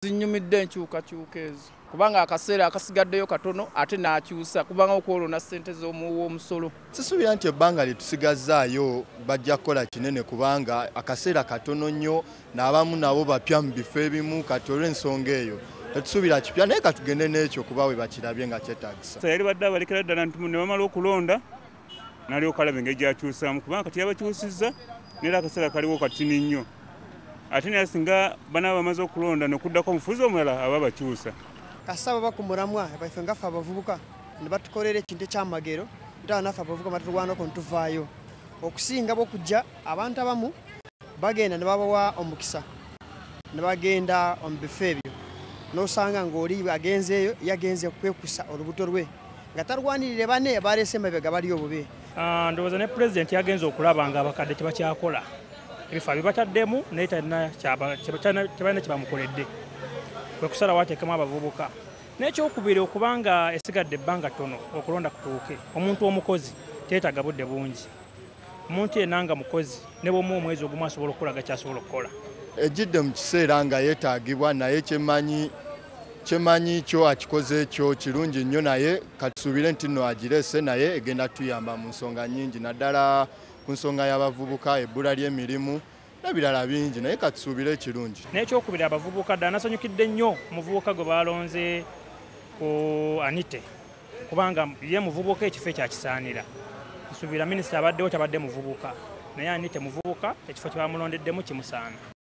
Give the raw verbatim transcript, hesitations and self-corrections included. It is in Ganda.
Zinyumidde enkyukakyuka ezo kubanga akaseera akasigaddeyo katono ate n'akyusa kubanga okwolona ssente z'omusolo. Sisuubira nti ebbanga lye tusigazaayo bajja kukola kinene kubanga akaseera katono nnyo n'abamu nabo bapya mu bifo ebimu kati olw'ensonga eyo tetusuubira kipya naye katugende n'ekyo kuba we bakirabye nga kyetaagisa. Yali badde abalekera ddala nti ne bamala okulonda n'alyoka alaba engeri gy'akyusaamu kubanga kati yabakyusizza n'era akaseera kaliwo katini nnyo. Ate naye singa banaaba bamaze okulonda n'okuddako omufuzi omulala aba bakyusa. Kasaba bakumuramwa baife ngaffe abavubuka ne batukolera ekintu ekyamagero ddala naffe abavubuka batulwanako ntuvaayo. Okusinga bw'okujja abantu abamu bagenda ne babawa omukisa ne bagenda omu bifo ebyo n'osanga ng'oli agenzeeyo yagenze kwekusa olubuto lwe nga talwanirire bane baleese emabega bali obube. Ndowooza ne pulezidenti yagenze okulaba nga abakadde tebakyakola ebifo bibataddemu naye tebalina kyebamukoledde kwe kusalawo ateekemu abavubuka. N'ekyokubiri okubanga esigadde ebbanga ttono okulonda kutuuke, omuntu omukozi teetaaga budde bungi. Omuntu yenna nga mukozi ne bw'omuwa omwezi ogumu asobola okukolaga ky'asobola okukola. Ejjidde mu kiseera nga yeetaagibwa naye kyemanyi kyemanyi kyo akikoze ekyo kirungi nnyo naye katusuubire nti nno agireese naye egenda tuyamba mu nsonga nnyingi naddala ku nsonga y'abavubuka ebbula ly'emirimu n'ebirala bingi naye katusuubire ekirungi. N'ekyokubiri abavubuka ddala nasanyukidde nnyo omuvubuka gwe balonze ku Anite kubanga ye muvubuka ekifo ekyakisaanira. Nsuubira minisita abaddewo tabadde muvubuka naye Anite muvubuka ekifo kye bamulondeddemu kimusaana.